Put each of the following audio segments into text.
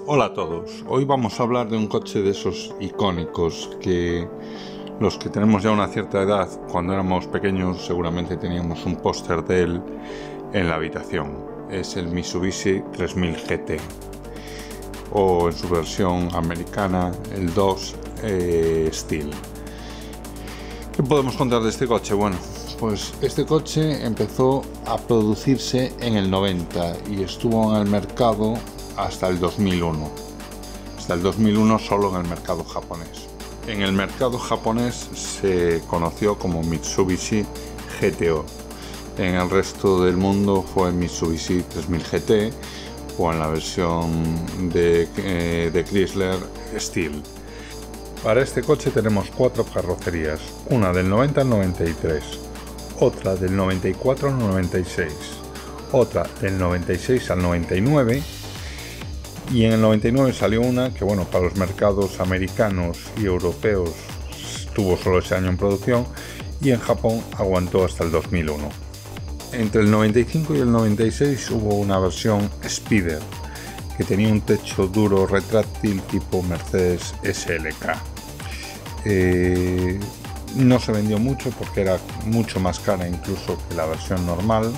Hola a todos, hoy vamos a hablar de un coche de esos icónicos que los que tenemos ya una cierta edad, cuando éramos pequeños seguramente teníamos un póster de él en la habitación. Es el Mitsubishi 3000 GT o en su versión americana el 2 Steel. ¿Qué podemos contar de este coche? Bueno, pues este coche empezó a producirse en el 90 y estuvo en el mercado hasta el 2001. Hasta el 2001 solo en el mercado japonés. En el mercado japonés se conoció como Mitsubishi GTO. En el resto del mundo fue Mitsubishi 3000 GT o en la versión de Chrysler Steel. Para este coche tenemos 4 carrocerías, una del 90 al 93, otra del 94 al 96, otra del 96 al 99 y en el 99 salió una que, bueno, para los mercados americanos y europeos estuvo solo ese año en producción y en Japón aguantó hasta el 2001. Entre el 95 y el 96 hubo una versión Spider que tenía un techo duro retráctil tipo Mercedes SLK. No se vendió mucho porque era mucho más cara incluso que la versión normal.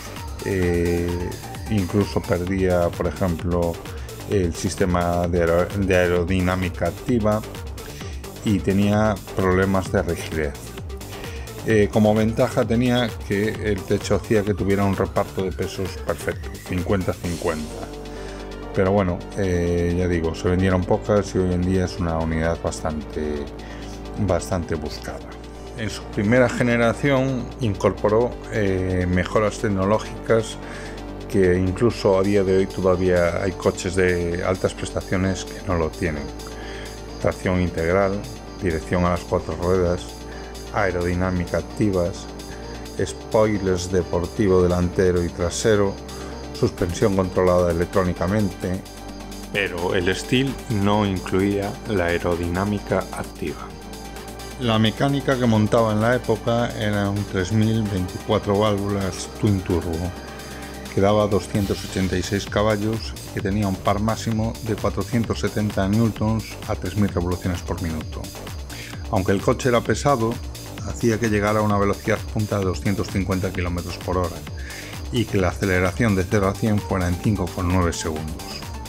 Incluso perdía, por ejemplo, el sistema de aerodinámica activa y tenía problemas de rigidez. Como ventaja tenía que el techo hacía que tuviera un reparto de pesos perfecto, 50-50. Pero bueno, ya digo, se vendieron pocas y hoy en día es una unidad bastante buscada. En su primera generación incorporó mejoras tecnológicas que incluso a día de hoy todavía hay coches de altas prestaciones que no lo tienen. Tracción integral, dirección a las 4 ruedas, aerodinámica activas, spoilers deportivo delantero y trasero, suspensión controlada electrónicamente, pero el Steel no incluía la aerodinámica activa. La mecánica que montaba en la época era un 3000 24 válvulas Twin Turbo, que daba 286 caballos y que tenía un par máximo de 470 newtons a 3000 revoluciones por minuto. Aunque el coche era pesado, hacía que llegara a una velocidad punta de 250 km por hora y que la aceleración de 0 a 100 fuera en 5,9 segundos.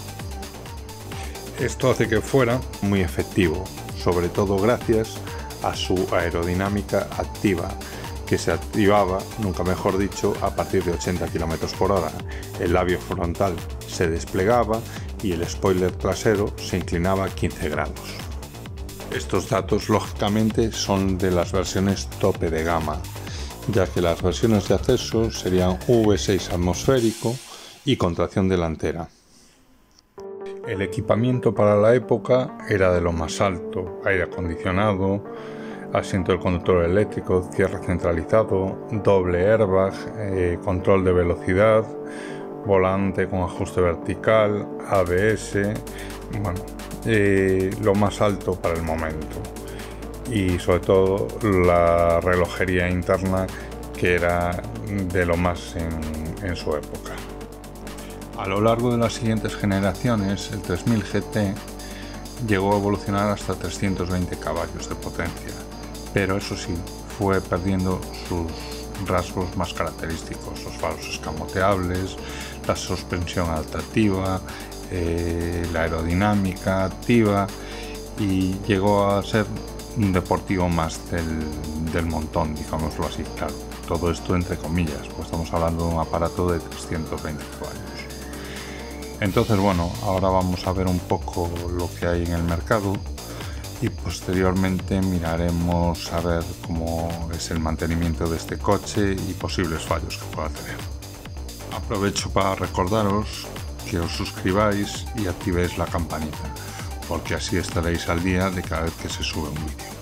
Esto hace que fuera muy efectivo, sobre todo gracias a su aerodinámica activa, que se activaba, nunca mejor dicho, a partir de 80 km por hora. El labio frontal se desplegaba y el spoiler trasero se inclinaba 15 grados. Estos datos, lógicamente, son de las versiones tope de gama, ya que las versiones de acceso serían V6 atmosférico y con tracción delantera. El equipamiento para la época era de lo más alto: aire acondicionado, asiento del conductor eléctrico, cierre centralizado, doble airbag, control de velocidad, volante con ajuste vertical, ABS, bueno, lo más alto para el momento. Y sobre todo la relojería interna, que era de lo más en su época. A lo largo de las siguientes generaciones, el 3000 GT llegó a evolucionar hasta 320 caballos de potencia, pero eso sí, fue perdiendo sus rasgos más característicos: los faros escamoteables, la suspensión adaptativa, la aerodinámica activa, y llegó a ser un deportivo más del montón, digámoslo así, claro. Todo esto entre comillas, pues estamos hablando de un aparato de 320 caballos. Entonces, bueno, ahora vamos a ver un poco lo que hay en el mercado y posteriormente miraremos a ver cómo es el mantenimiento de este coche y posibles fallos que pueda tener. Aprovecho para recordaros que os suscribáis y activéis la campanita, porque así estaréis al día de cada vez que se sube un vídeo.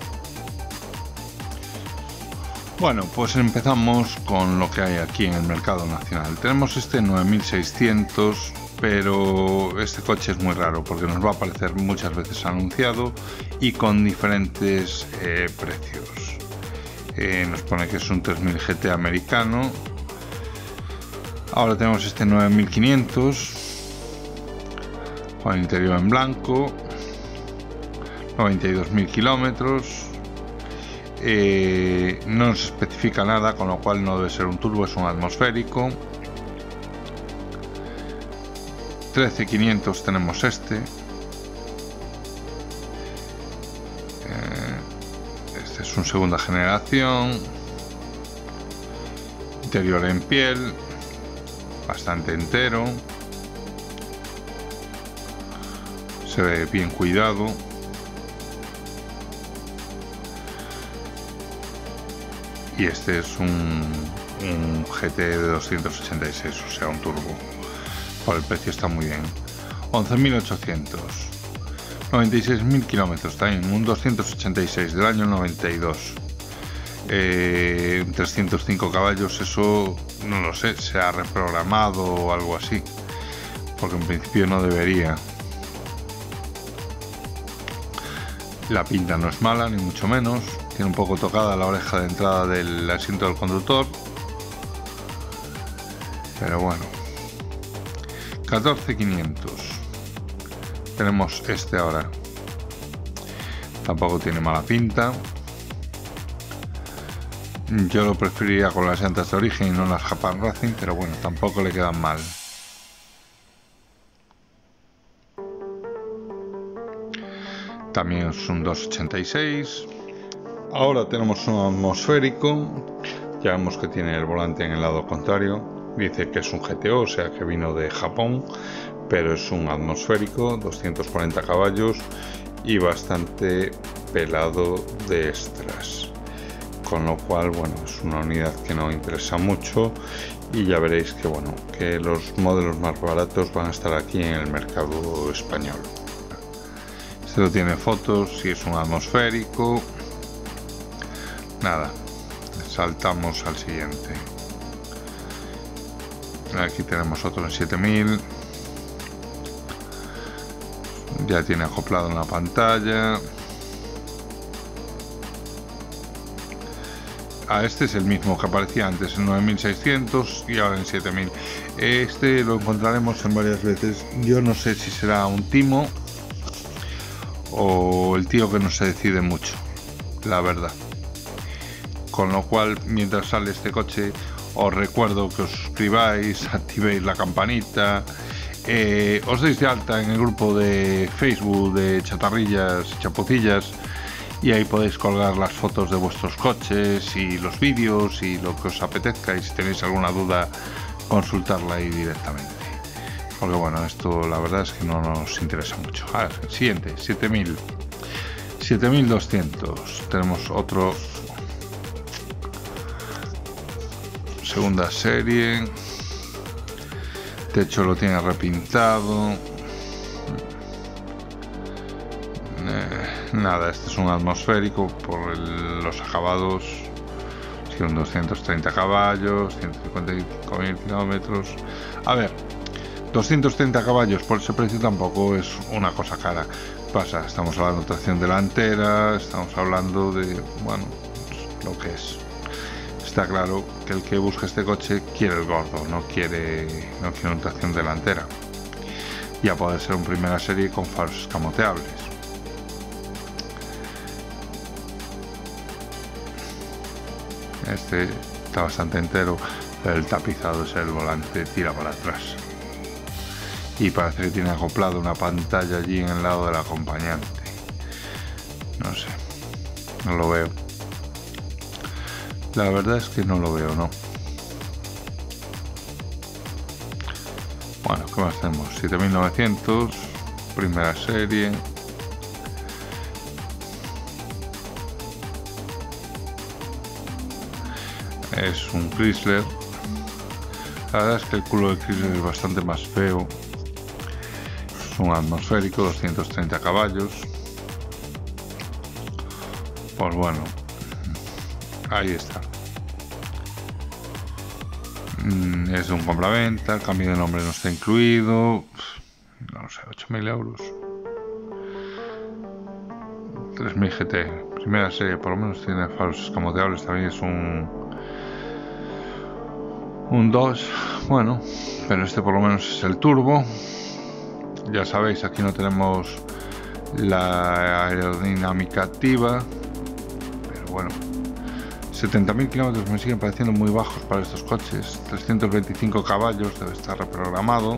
Bueno, pues empezamos con lo que hay aquí en el mercado nacional. Tenemos este 9600, pero este coche es muy raro porque nos va a aparecer muchas veces anunciado y con diferentes precios. Nos pone que es un 3000 GT americano. Ahora tenemos este 9500 con el interior en blanco, 92.000 kilómetros. No se especifica nada, con lo cual no debe ser un turbo, es un atmosférico. 13.500 tenemos este. Este es un segunda generación. Interior en piel, bastante entero. Se ve bien cuidado. Y este es un GT de 286, o sea, un turbo. Por el precio está muy bien. 11.800. 96.000 kilómetros también, un 286 del año 92. 305 caballos, eso no lo sé, se ha reprogramado o algo así, porque en principio no debería. La pinta no es mala, ni mucho menos. Tiene un poco tocada la oreja de entrada del asiento del conductor, pero bueno. 14.500. Tenemos este ahora. Tampoco tiene mala pinta. Yo lo preferiría con las llantas de origen y no las Japan Racing, pero bueno, tampoco le quedan mal. También es un 286. Ahora tenemos un atmosférico. Ya vemos que tiene el volante en el lado contrario. Dice que es un GTO, o sea que vino de Japón, pero es un atmosférico, 240 caballos y bastante pelado de extras. Con lo cual, bueno, es una unidad que no interesa mucho y ya veréis que, bueno, que los modelos más baratos van a estar aquí en el mercado español. Este no tiene fotos y es un atmosférico. Nada, saltamos al siguiente. Aquí tenemos otro en 7000. Ya tiene acoplado en la pantalla. Este es el mismo que aparecía antes en 9600 y ahora en 7000. Este lo encontraremos en varias veces. Yo no sé si será un timo o el tío que no se decide mucho, la verdad. Con lo cual, mientras sale este coche, os recuerdo que os suscribáis, activéis la campanita, os deis de alta en el grupo de Facebook de Chatarrillas y Chapucillas, y ahí podéis colgar las fotos de vuestros coches y los vídeos y lo que os apetezca, y si tenéis alguna duda, consultarla ahí directamente. Porque bueno, esto la verdad es que no nos interesa mucho. A ver, siguiente, 7000. 7200. Tenemos otro segunda serie. Techo lo tiene repintado. Nada, este es un atmosférico por los acabados. Son 230 caballos, 155.000 kilómetros. A ver, 230 caballos por ese precio tampoco es una cosa cara. Pasa, estamos hablando de tracción delantera, estamos hablando de, bueno, lo que es. Está claro que el que busca este coche quiere el gordo, no quiere una tracción delantera. Ya puede ser un primera serie con faros escamoteables. Este está bastante entero, pero el tapizado es el volante, tira para atrás. Y parece que tiene acoplado una pantalla allí en el lado del acompañante. No sé, no lo veo. La verdad es que no lo veo, ¿no? Bueno, ¿qué más tenemos? 7900, primera serie. Es un Chrysler. La verdad es que el culo de Chrysler es bastante más feo. Es un atmosférico, 230 caballos. Pues bueno, ahí está. Es un compraventa, el cambio de nombre no está incluido. No sé, 8.000 euros. 3000 GT. Primera serie, por lo menos tiene faros escamoteables. También es un 2. Bueno, pero este por lo menos es el turbo. ya sabéis, aquí no tenemos la aerodinámica activa, pero bueno, 70.000 kilómetros me siguen pareciendo muy bajos para estos coches. 325 caballos, debe estar reprogramado.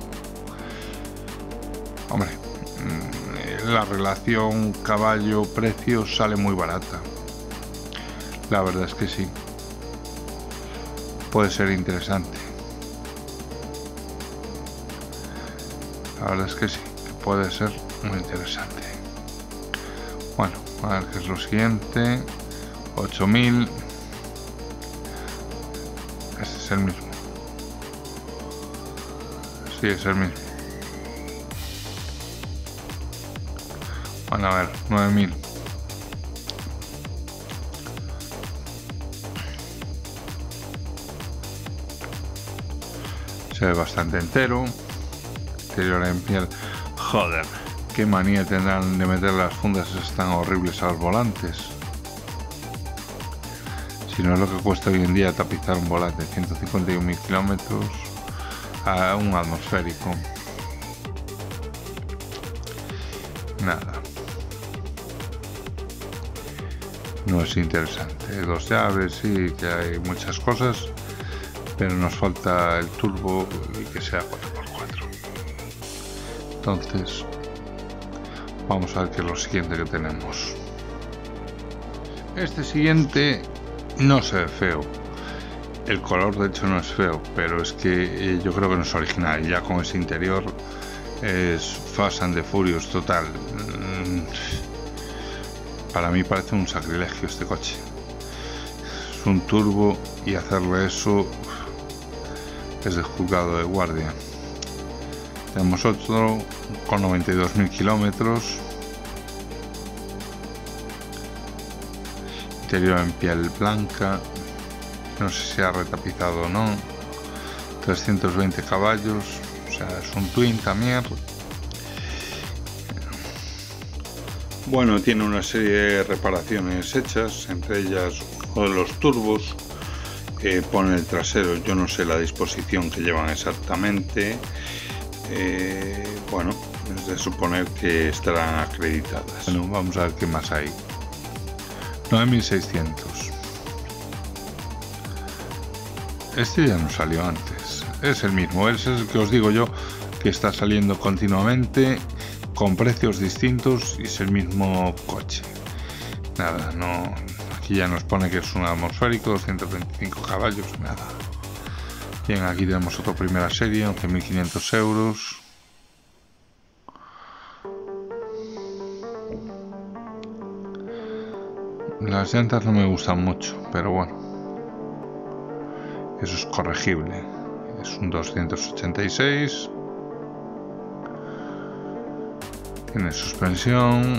Hombre, la relación caballo-precio sale muy barata. La verdad es que sí. Puede ser interesante. La verdad es que sí, que puede ser muy interesante. Bueno, a ver qué es lo siguiente. 8.000. Este es el mismo. Sí, es el mismo. Bueno, a ver, 9.000. Se ve bastante entero. Interior en piel. Joder, qué manía tendrán de meter las fundas tan horribles a los volantes. Si no es lo que cuesta hoy en día tapizar un volante, 151.000 kilómetros a un atmosférico. Nada. No es interesante. 2 llaves, sí, que hay muchas cosas, pero nos falta el turbo y que sea 4x4. Entonces, vamos a ver qué es lo siguiente que tenemos. Este siguiente no se ve feo. El color de hecho no es feo, pero es que yo creo que no es original. Ya con ese interior es Fast and the Furious total. Para mí parece un sacrilegio este coche. Es un turbo y hacerle eso es de juzgado de guardia. Tenemos otro con 92.000 kilómetros. Interior en piel blanca. No sé si ha retapizado o no. 320 caballos. O sea, es un twin también. Bueno, tiene una serie de reparaciones hechas, entre ellas los turbos. Pone el trasero, yo no sé la disposición que llevan exactamente. Bueno, es de suponer que estarán acreditadas. Bueno, vamos a ver qué más hay. 9.600. Este ya no salió antes. Es el mismo, es el que os digo yo, que está saliendo continuamente con precios distintos y es el mismo coche. Nada, no. Aquí ya nos pone que es un atmosférico, 225 caballos, nada. Bien, aquí tenemos otra primera serie, 11.500 euros. Las llantas no me gustan mucho, pero bueno, eso es corregible. Es un 286. Tiene suspensión.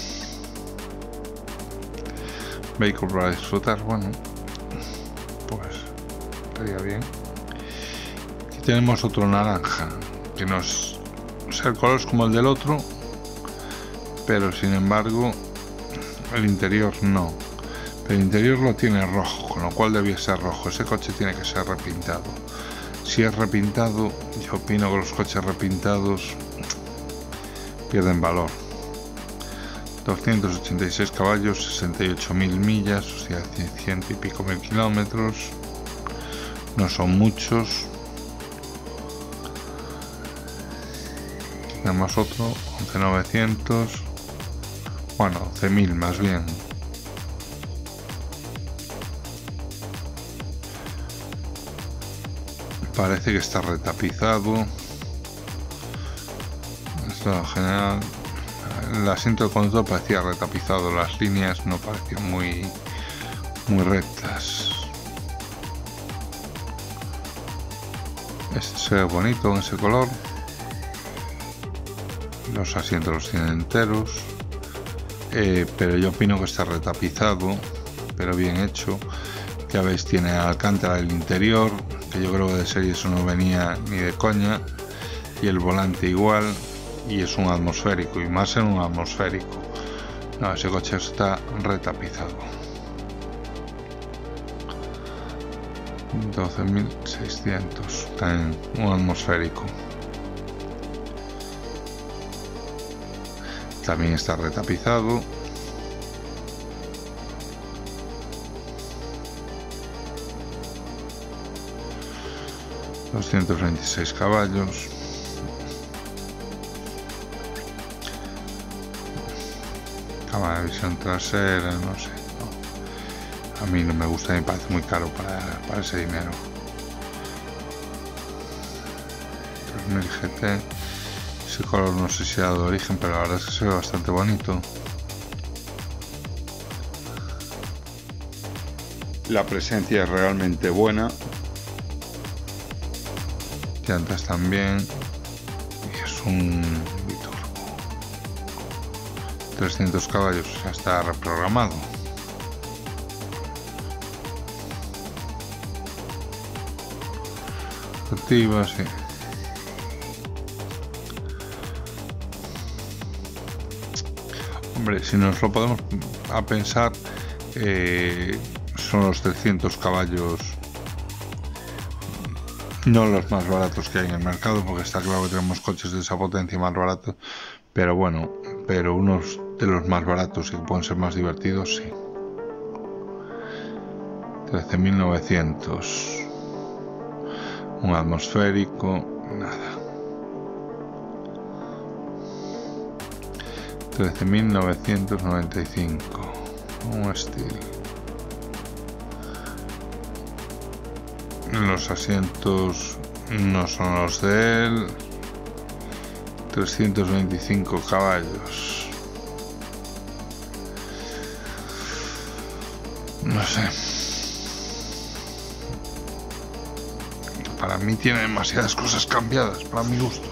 Vehículo para disfrutar, bueno, pues estaría bien. Aquí tenemos otro naranja, que no es, o sea, el color es como el del otro, pero sin embargo el interior no. Pero el interior lo tiene rojo, con lo cual debía ser rojo. Ese coche tiene que ser repintado. Si es repintado, yo opino que los coches repintados pierden valor. 286 caballos, 68.000 millas, o sea, 100 y pico mil kilómetros. No son muchos. Tenemos otro, 11.900. Bueno, 11.000 más bien. Parece que está retapizado. Esto en general. El asiento de conductor parecía retapizado, las líneas no parecían muy rectas. Este se ve bonito en ese color. Los asientos los tienen enteros, pero yo opino que está retapizado, pero bien hecho. Ya veis, tiene alcántara el interior, que yo creo que de serie eso no venía ni de coña, y el volante igual. Y es un atmosférico, y más en un atmosférico. No, ese coche está retapizado. 12.600, está en un atmosférico. También está retapizado. ...226 caballos. Cámara de visión trasera, no sé. No. A mí no me gusta, me parece muy caro para ese dinero. 3000 GT. Ese color no sé si era de origen, pero la verdad es que se ve bastante bonito. La presencia es realmente buena. Llantas también. Y es un biturbo. 300 caballos, ya está reprogramado. Activa, sí. Hombre, si nos lo podemos a pensar, son los 300 caballos, no los más baratos que hay en el mercado, porque está claro que tenemos coches de esa potencia más baratos, pero bueno, pero unos de los más baratos y que pueden ser más divertidos, sí. 13.900, un atmosférico, nada. 13.995, un estilo. Los asientos no son los de él. 325 caballos. No sé. Para mí tiene demasiadas cosas cambiadas, para mi gusto.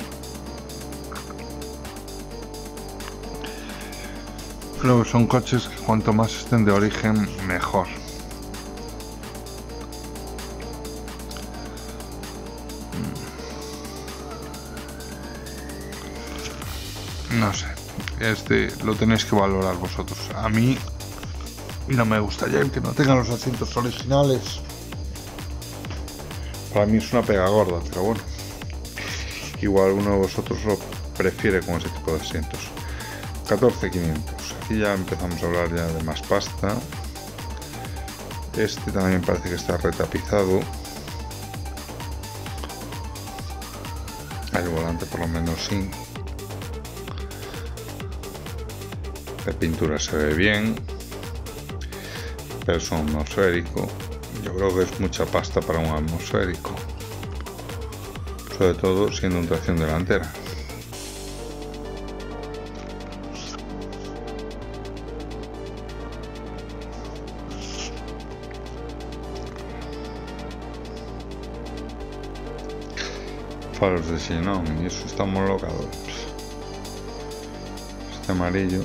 Creo que son coches que cuanto más estén de origen, mejor. No sé, este lo tenéis que valorar vosotros. A mí no me gustaría que no tengan los asientos originales. Para mí es una pega gorda, pero bueno. Igual uno de vosotros lo prefiere con ese tipo de asientos. 14.500. Aquí ya empezamos a hablar ya de más pasta. Este también parece que está retapizado. El volante por lo menos sí. La pintura se ve bien. Pero es un atmosférico. Yo creo que es mucha pasta para un atmosférico. Sobre todo siendo un tracción delantera. Faros de xenón, y eso está homologado. Este amarillo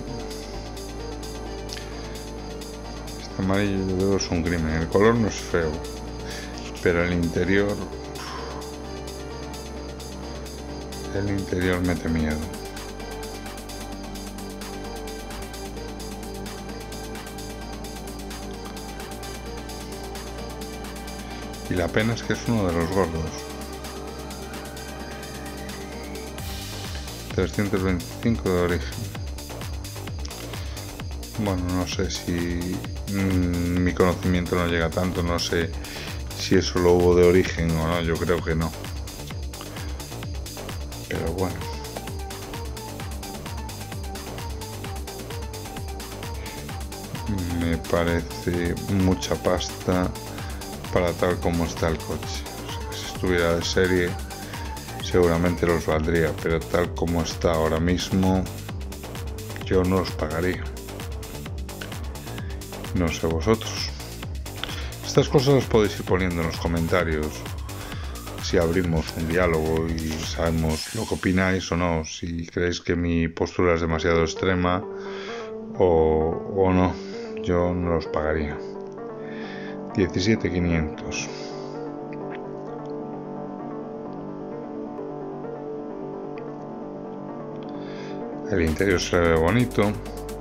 yo creo que es un crimen. El color no es feo, pero el interior mete miedo. Y la pena es que es uno de los gordos. 325 de origen. Bueno, no sé si mi conocimiento no llega tanto, no sé si eso lo hubo de origen o no, yo creo que no. Pero bueno. Me parece mucha pasta para tal como está el coche. O sea, si estuviera de serie seguramente los valdría, pero tal como está ahora mismo yo no los pagaría. No sé vosotros. Estas cosas las podéis ir poniendo en los comentarios si abrimos un diálogo y sabemos lo que opináis o no, si creéis que mi postura es demasiado extrema o no. Yo no los pagaría. 17.500. El interior se ve bonito.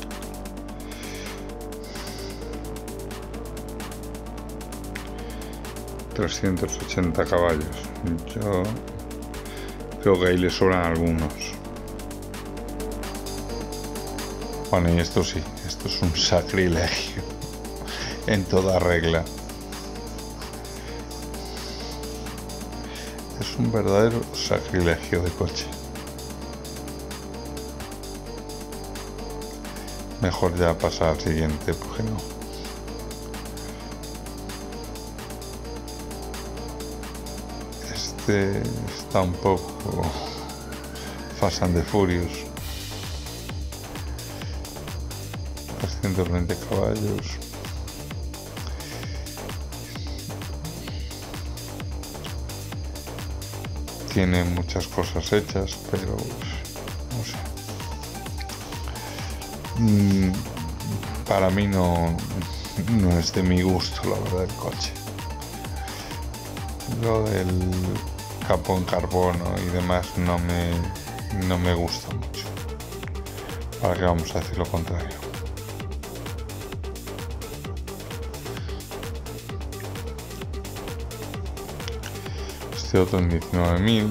...380 caballos. Yo creo que ahí le sobran algunos. Bueno, y esto sí, esto es un sacrilegio en toda regla. Es un verdadero sacrilegio de coche. Mejor ya pasar al siguiente, porque no. Este está un poco Fast and the Furious. 320 caballos. Tiene muchas cosas hechas, pero no sé. Para mí no es de mi gusto, la verdad, el coche. Lo del capó en carbono y demás no me gusta mucho. ¿Para qué vamos a decir lo contrario? Este otro en 19.000.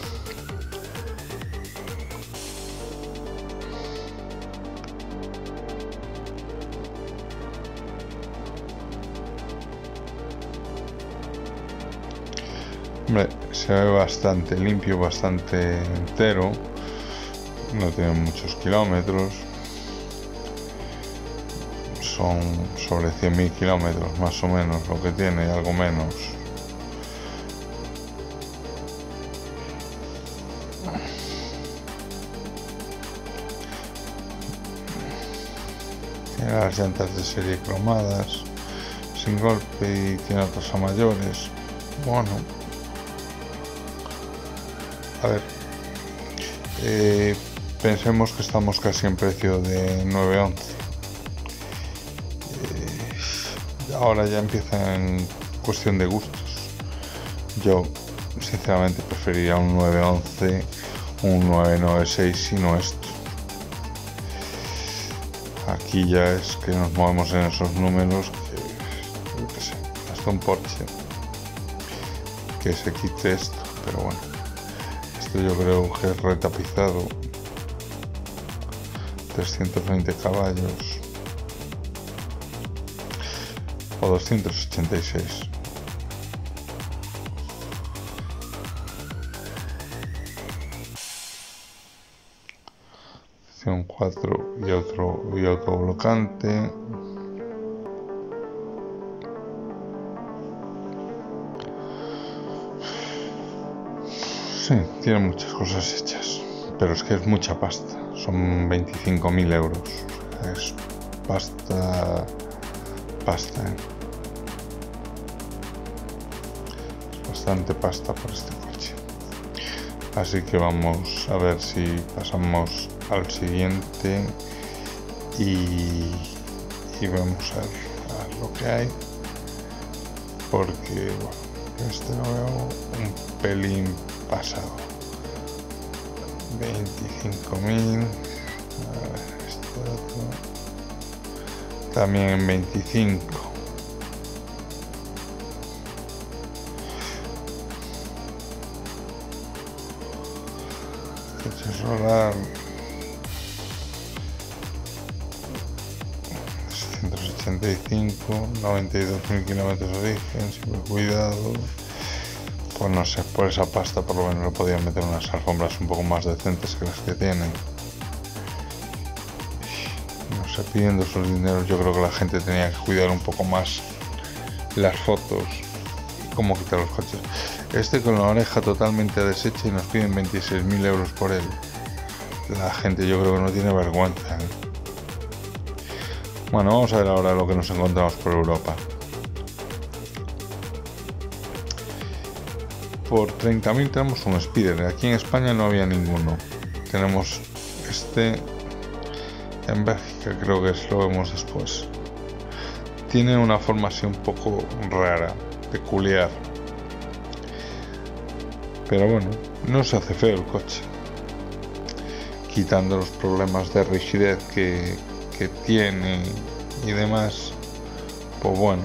Hombre, se ve bastante limpio, bastante entero. No tiene muchos kilómetros. Son sobre 100.000 kilómetros más o menos lo que tiene, algo menos. Tiene las llantas de serie cromadas, sin golpe, y tiene otras a mayores. Bueno, a ver, pensemos que estamos casi en precio de 911. Ahora ya empieza en cuestión de gustos. Yo sinceramente preferiría un 911, un 996 y no esto. Aquí ya es que nos movemos en esos números que, yo qué sé, hasta un Porsche que se quite esto, pero bueno, esto yo creo que es retapizado. 320 caballos o 286. Sección 4 y autoblocante. Sí, tiene muchas cosas hechas, pero es que es mucha pasta. Son 25.000 euros. Es pasta, ¿eh? Es bastante pasta por este coche. Así que vamos a ver si pasamos al siguiente y vamos a ver lo que hay, porque bueno, este lo veo un pelín pasado. 25.000. A ver, este otro también en 25. Techo solar 685, 92.000 kilómetros de origen, siempre cuidado. Pues no sé, por esa pasta por lo menos le podían meter unas alfombras un poco más decentes que las que tienen. No sé, pidiendo esos dineros, yo creo que la gente tenía que cuidar un poco más las fotos y cómo quitar los coches. Este con la oreja totalmente deshecha y nos piden 26.000 euros por él. La gente yo creo que no tiene vergüenza, ¿eh? Bueno, vamos a ver ahora lo que nos encontramos por Europa. Por 30.000 tenemos un Spider. Aquí en España no había ninguno. Tenemos este en Bélgica, creo que lo vemos después. Tiene una forma así un poco rara, peculiar. Pero bueno, no se hace feo el coche. Quitando los problemas de rigidez que tiene y demás, pues bueno,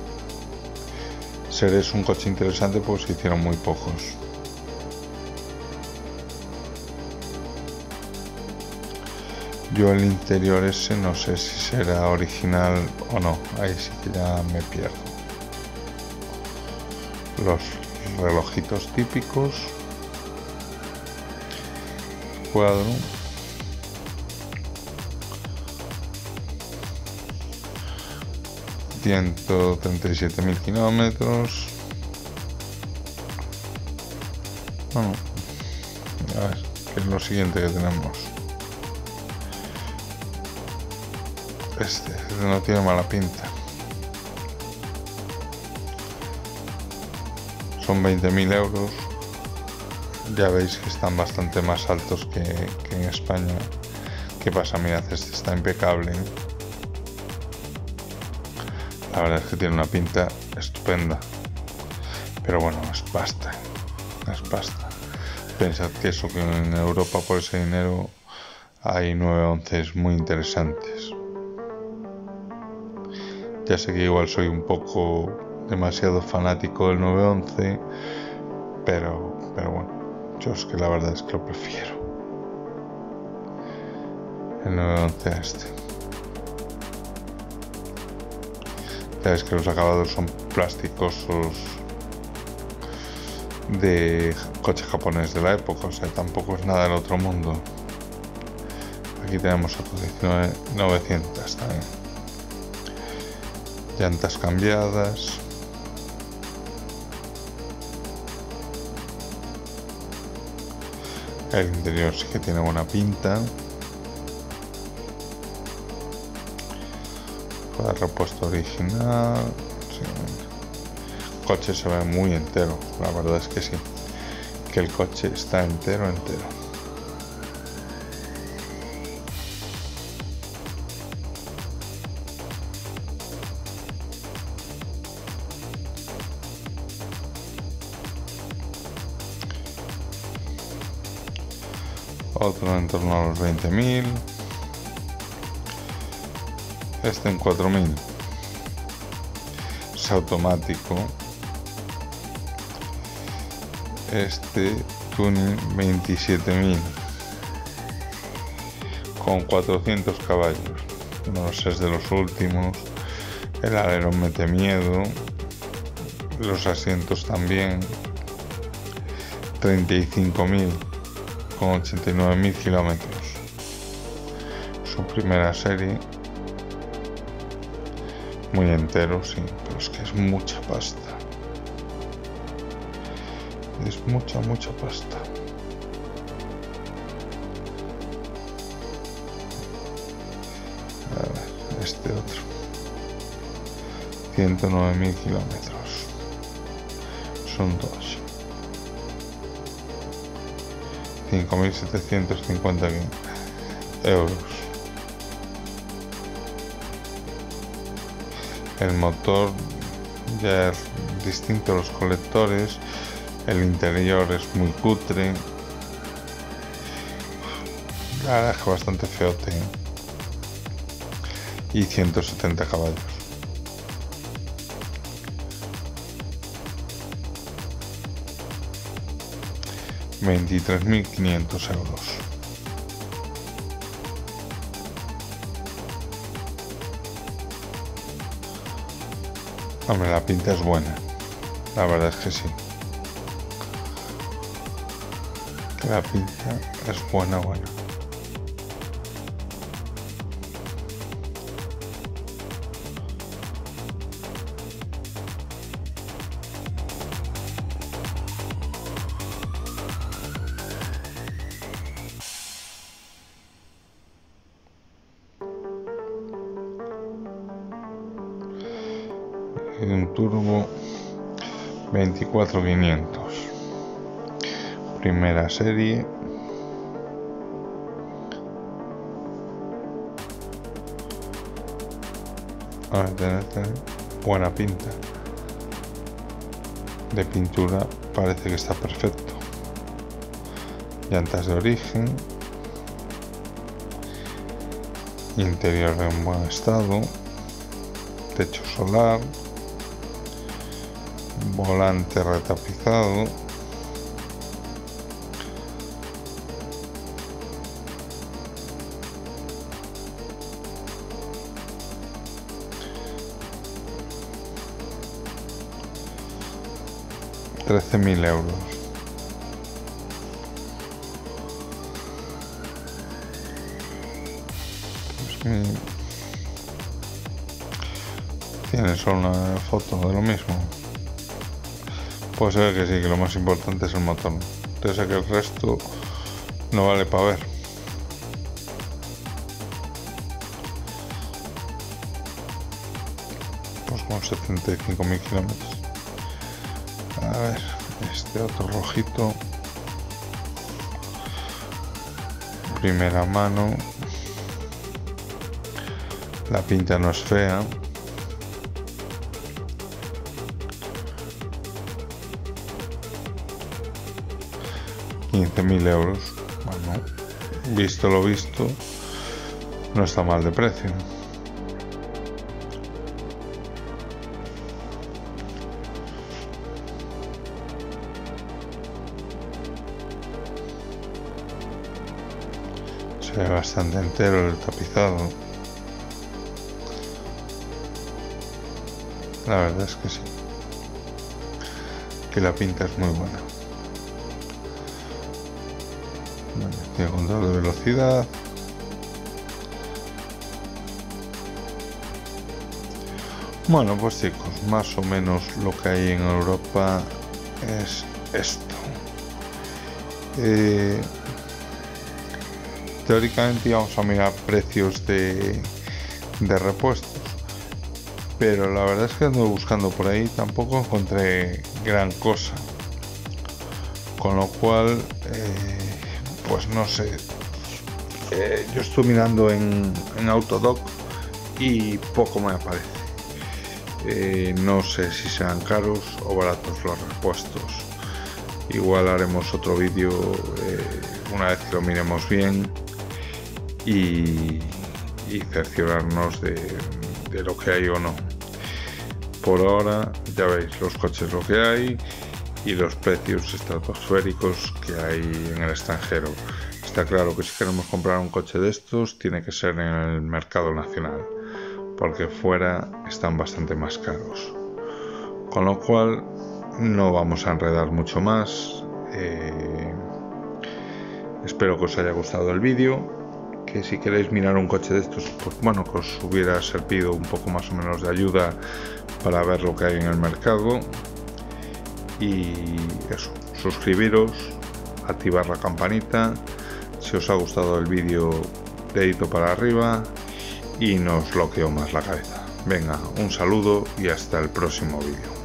ser es un coche interesante, pues se hicieron muy pocos. Yo el interior ese no sé si será original o no, ahí sí que ya me pierdo. Los relojitos típicos, cuadro, $137.000 kilómetros. Bueno, a ver, ¿qué es lo siguiente que tenemos? Este no tiene mala pinta. Son 20.000 euros. Ya veis que están bastante más altos que en España. ¿Qué pasa? Mirad, este está impecable. La verdad es que tiene una pinta estupenda. Pero bueno, es pasta. Es pasta. Pensad que eso, que en Europa por ese dinero hay 911 muy interesantes. Ya sé que igual soy un poco demasiado fanático del 911, pero bueno, yo es que la verdad es que lo prefiero. El 911 a este. Ya ves que los acabados son plasticosos de coche japonés de la época, o sea, tampoco es nada del otro mundo. Aquí tenemos otro 19.900 también. Llantas cambiadas. El interior sí que tiene buena pinta. Para repuesto original. Sí. El coche se ve muy entero. La verdad es que sí. Que el coche está entero. Otro en torno a los 20.000. Este en 4.000. Es automático. Este tuning 27.000 con 400 caballos. No sé, es de los últimos. El alerón mete miedo. Los asientos también. 35.000 con 89.000 kilómetros. Su primera serie. Muy entero, sí, pero es que es mucha pasta. Es mucha pasta. A ver, este otro. 109.000 kilómetros. Son dos. 5.750 euros. El motor ya es distinto a los colectores. El interior es muy cutre. La verdad es que bastante feote. Y 170 caballos. €23.500. Hombre, la pinta es buena. La verdad es que sí. Que la pinta es buena. Un turbo 24.500. Primera serie. A ver, tener buena pinta. De pintura parece que está perfecto. Llantas de origen. Interior en buen estado. Techo solar. Volante retapizado. 13.000 euros. Pues tiene solo una foto de lo mismo. Puede ser que sí, que lo más importante es el motor. Entonces que el resto no vale para ver. Pues con 75.000 kilómetros. A ver, este otro rojito. Primera mano. La pinta no es fea. €15.000. Bueno, visto lo visto, no está mal de precio. Se ve bastante entero el tapizado. La verdad es que sí. Que la pinta es muy buena. Tiene control de velocidad. Bueno, pues chicos, más o menos lo que hay en Europa es esto. Teóricamente íbamos a mirar precios de repuestos, pero la verdad es que ando buscando por ahí, tampoco encontré gran cosa, con lo cual pues no sé. Yo estoy mirando en Autodoc y poco me aparece. No sé si sean caros o baratos los repuestos. Igual haremos otro vídeo una vez que lo miremos bien y cerciorarnos de lo que hay o no. Por ahora ya veis los coches lo que hay y los precios estratosféricos que hay en el extranjero. Está claro que si queremos comprar un coche de estos tiene que ser en el mercado nacional, porque fuera están bastante más caros. Con lo cual no vamos a enredar mucho más. Espero que os haya gustado el vídeo, que si queréis mirar un coche de estos, pues bueno, que os hubiera servido un poco más o menos de ayuda para ver lo que hay en el mercado. Y eso, suscribiros, activar la campanita. Si os ha gustado el vídeo, dedito para arriba y no os bloqueo más la cabeza. Venga, un saludo y hasta el próximo vídeo.